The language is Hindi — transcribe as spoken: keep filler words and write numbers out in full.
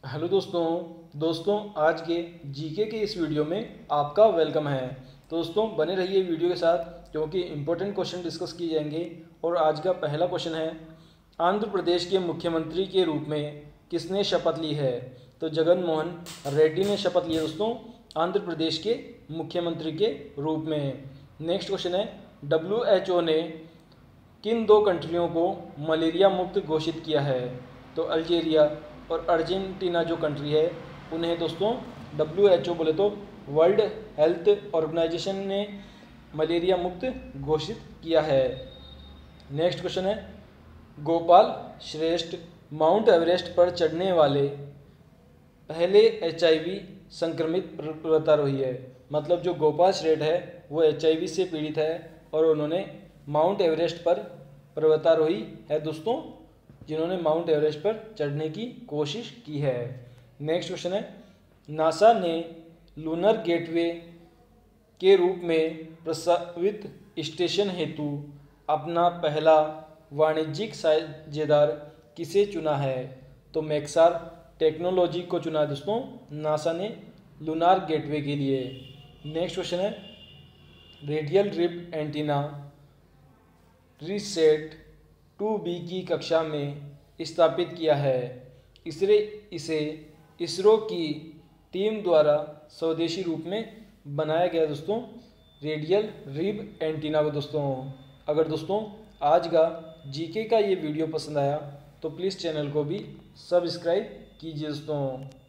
हेलो दोस्तों दोस्तों आज के जीके के इस वीडियो में आपका वेलकम है। तो दोस्तों बने रहिए वीडियो के साथ क्योंकि इम्पोर्टेंट क्वेश्चन डिस्कस किए जाएंगे। और आज का पहला क्वेश्चन है, आंध्र प्रदेश के मुख्यमंत्री के रूप में किसने शपथ ली है? तो जगन मोहन रेड्डी ने शपथ ली है दोस्तों आंध्र प्रदेश के मुख्यमंत्री के रूप में। नेक्स्ट क्वेश्चन है, डब्ल्यू एच ओ ने किन दो कंट्रियों को मलेरिया मुक्त घोषित किया है? तो अल्जीरिया और अर्जेंटीना जो कंट्री है उन्हें दोस्तों डब्ल्यू एच ओ बोले तो वर्ल्ड हेल्थ ऑर्गेनाइजेशन ने मलेरिया मुक्त घोषित किया है। नेक्स्ट क्वेश्चन है, गोपाल श्रेष्ठ माउंट एवरेस्ट पर चढ़ने वाले पहले एच आई वी संक्रमित पर्वतारोही है। मतलब जो गोपाल श्रेष्ठ है वो एच आई वी से पीड़ित है और उन्होंने माउंट एवरेस्ट पर पर्वतारोही है दोस्तों जिन्होंने माउंट एवरेस्ट पर चढ़ने की कोशिश की है। नेक्स्ट क्वेश्चन है, नासा ने लूनर गेटवे के रूप में प्रस्तावित स्टेशन हेतु अपना पहला वाणिज्यिक साझेदार किसे चुना है? तो मैक्सार टेक्नोलॉजी को चुना है दोस्तों नासा ने लूनार गेटवे के लिए। नेक्स्ट क्वेश्चन है, radial rib antenna RISAT two B की कक्षा में स्थापित किया है। इसरे इसे इसरो की टीम द्वारा स्वदेशी रूप में बनाया गया दोस्तों रेडियल रिब एंटीना को। दोस्तों अगर दोस्तों आज का जीके का ये वीडियो पसंद आया तो प्लीज़ चैनल को भी सब्सक्राइब कीजिए दोस्तों।